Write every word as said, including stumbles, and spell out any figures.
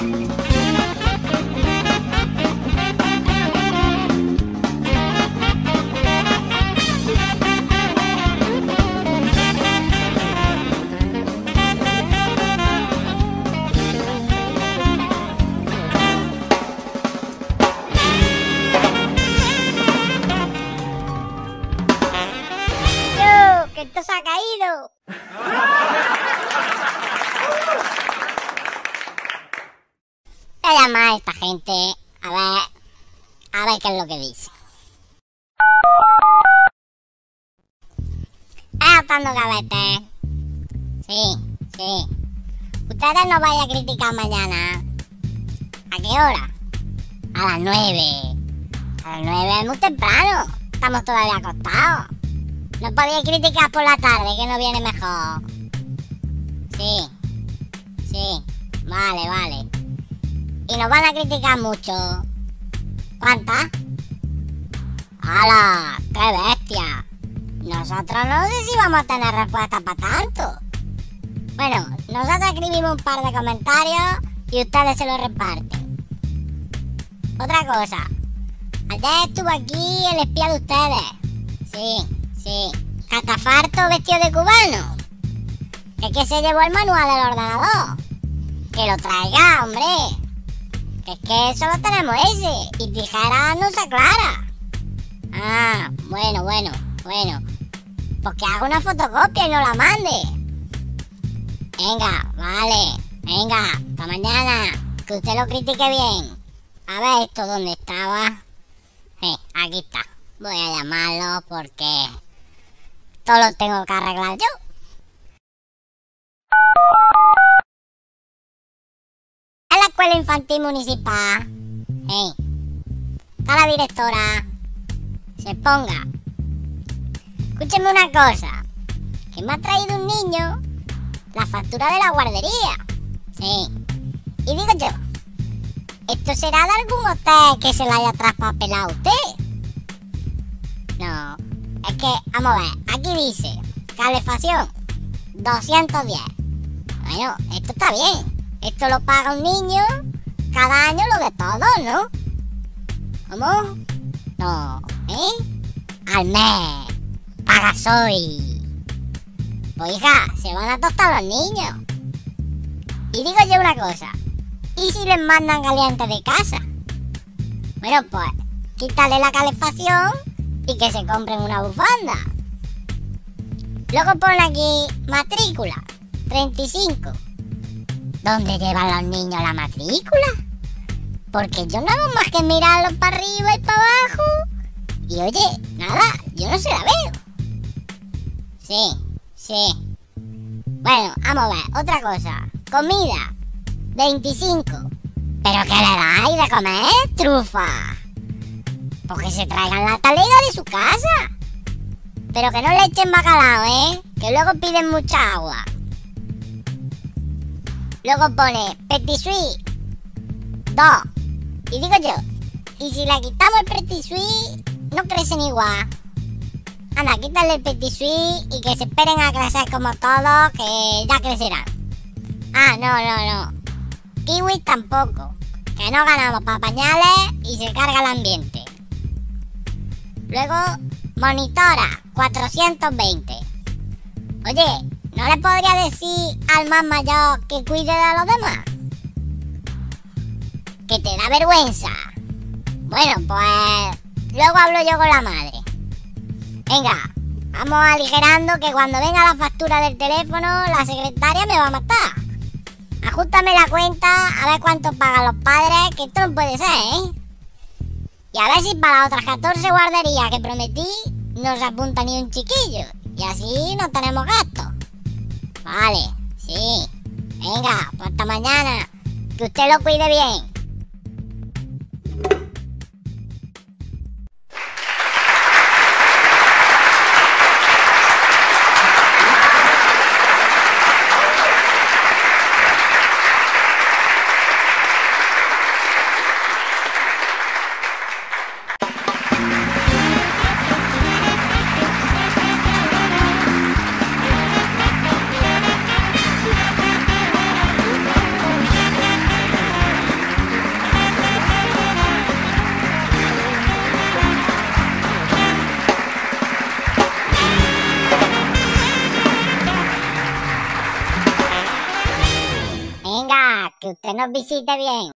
¡Que esto se ha caído! Voy a llamar a esta gente a ver, a ver qué es lo que dice. ¿Es atando cabete? Sí, sí. Ustedes no vayan a criticar mañana. ¿A qué hora? A las nueve. A las nueve es muy temprano. Estamos todavía acostados. No podíais criticar por la tarde, que no viene mejor. Sí, sí, vale, vale. Y nos van a criticar mucho. ¿Cuántas? ¡Hala! ¡Qué bestia! Nosotros no sé si vamos a tener respuesta para tanto. Bueno, nosotros escribimos un par de comentarios y ustedes se los reparten. Otra cosa. Ayer estuvo aquí el espía de ustedes. Sí. Sí, Catafarto vestido de cubano. Que que se llevó el manual del ordenador. Que lo traiga, hombre. Que es que solo tenemos ese. Y tijera no se aclara. Ah, bueno, bueno, bueno. Pues que haga una fotocopia y no la mande. Venga, vale. Venga, hasta mañana. Que usted lo critique bien. A ver esto dónde estaba. Sí, aquí está. Voy a llamarlo porque todo lo tengo que arreglar yo. En la escuela infantil municipal. Hey, está la directora. Se ponga. Escúcheme una cosa. Que me ha traído un niño la factura de la guardería. Sí. Y digo yo, ¿esto será de algún hotel que se la haya traspapelado a usted? No. Es que, vamos a ver, aquí dice, calefacción, doscientos diez. Bueno, esto está bien. Esto lo paga un niño cada año lo de todo, ¿no? ¿Cómo? No, ¿eh? Al mes. Paga soy. Pues hija, se van a tostar los niños. Y digo yo una cosa, ¿y si les mandan caliente de casa? Bueno, pues, quítale la calefacción y que se compren una bufanda. Luego pone aquí matrícula, treinta y cinco. ¿Dónde llevan los niños la matrícula? Porque yo no hago más que mirarlos para arriba y para abajo. Y oye, nada, yo no se la veo. Sí, sí. Bueno, vamos a ver, otra cosa. Comida, veinticinco. ¿Pero qué le dais de comer, trufa? Pues que se traigan la talega de su casa. Pero que no le echen bacalao, ¿eh? Que luego piden mucha agua. Luego pone petit suisse, dos. Y digo yo, ¿y si le quitamos el petit suisse, no crecen igual? Anda, quítale el petit suisse y que se esperen a crecer como todos, que ya crecerán. Ah, no, no, no. Kiwi tampoco. Que no ganamos para pañales y se carga el ambiente. Luego, monitora, cuatrocientos veinte. Oye, ¿no le podría decir al más mayor que cuide de los demás? Que te da vergüenza. Bueno, pues luego hablo yo con la madre. Venga, vamos aligerando que cuando venga la factura del teléfono, la secretaria me va a matar. Ajústame la cuenta a ver cuánto pagan los padres, que esto no puede ser, ¿eh? Y a ver si para las otras catorce guarderías que prometí no se apunta ni un chiquillo. Y así no tenemos gastos. Vale, sí. Venga, pues hasta mañana. Que usted lo cuide bien. que usted nos visite bien.